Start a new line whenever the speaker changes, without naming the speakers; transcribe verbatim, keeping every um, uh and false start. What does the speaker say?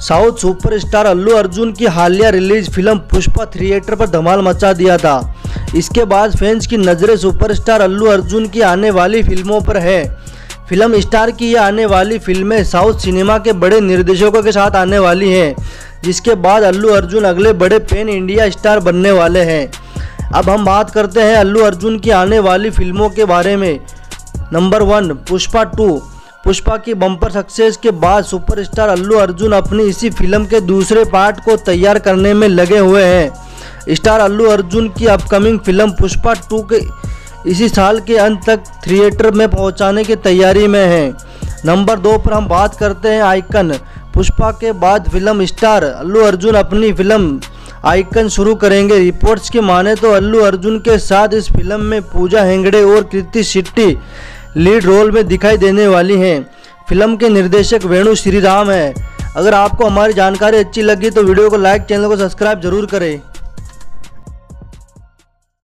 South superstar Allu Arjun की हालिया release film Pushpa theatre पर धमाल मचा दिया था। इसके बाद फैंस की नज़रें सुपरस्टार अल्लू अर्जुन की आने वाली फिल्मों पर है। फिल्म स्टार की ये आने वाली फिल्में साउथ सिनेमा के बड़े निर्देशकों के साथ आने वाली हैं, जिसके बाद अल्लू अर्जुन अगले बड़े पैन इंडिया स्टार बनने वाले हैं। अब हम बात करते हैं अल्लू अर्जुन की आने वाली फिल्मों के बारे में। Number one, Pushpa two. Pushpa की बम्पर सक्सेस के बाद सुपरस्टार अल्लू अर्जुन अपनी इसी फिल्म के दूसरे पार्ट को तैयार करने में लगे हुए हैं। स्टार अल्लू अर्जुन की अपकमिंग फिल्म पुष्पा टू के इसी साल के अंत तक थिएटर में पहुंचाने की तैयारी में है। नंबर दो पर हम बात करते हैं आइकन। पुष्पा के बाद फिल्म स्टार अल्लू अर्जुन अपनी फिल्म आइकन शुरू करेंगे। रिपोर्ट्स की माने तो अल्लू अर्जुन के साथ इस फिल्म में पूजा हेगड़े और कृति शेट्टी लीड रोल में दिखाई देने वाली हैं। फिल्म के निर्देशक वेणु श्रीराम हैं। अगर आपको हमारी जानकारी अच्छी लगी तो वीडियो को लाइक, चैनल को सब्सक्राइब जरूर करें।